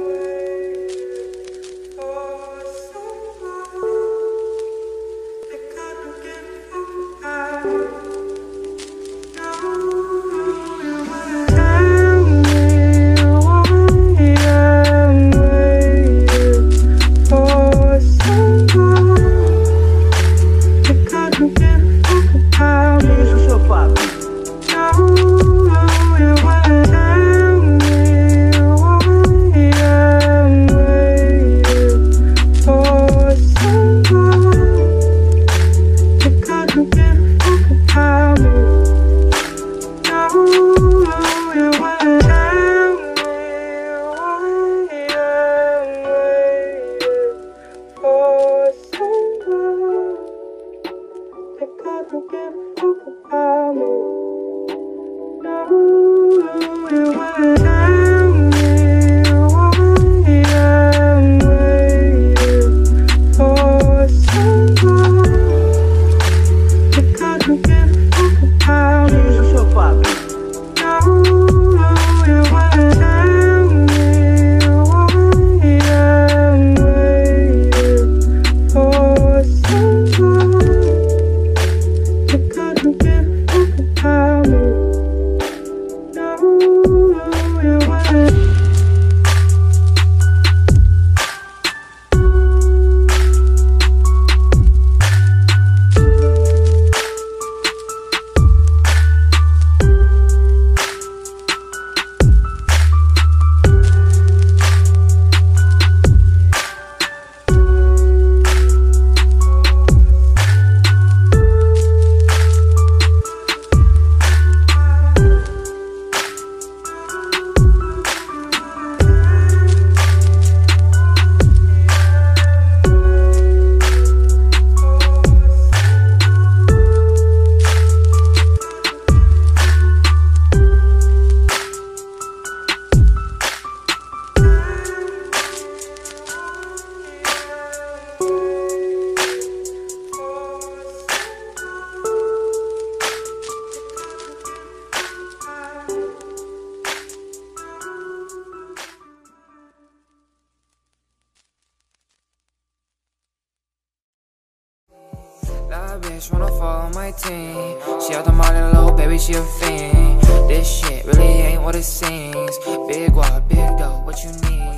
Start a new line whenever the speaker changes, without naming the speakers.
That bitch wanna follow my team. She out the modern little baby, she a fiend. This shit really ain't what it seems. Big wad, big dough, what you need?